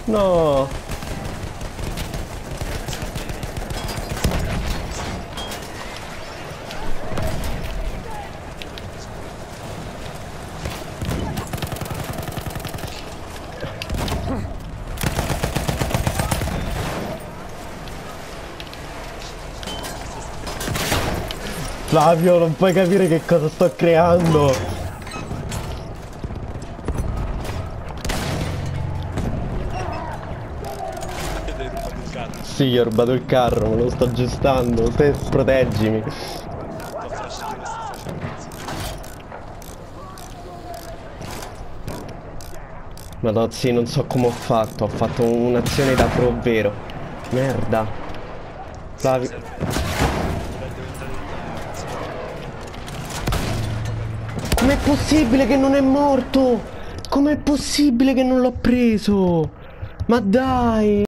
No. Flavio, non puoi capire che cosa sto creando. Sì, ho rubato il carro, me lo sto aggiustando. Te proteggimi. Madozzi, non so come ho fatto un'azione da provvero. Merda. Flavio. Com'è possibile che non è morto? Com'è possibile che non l'ho preso? Ma dai!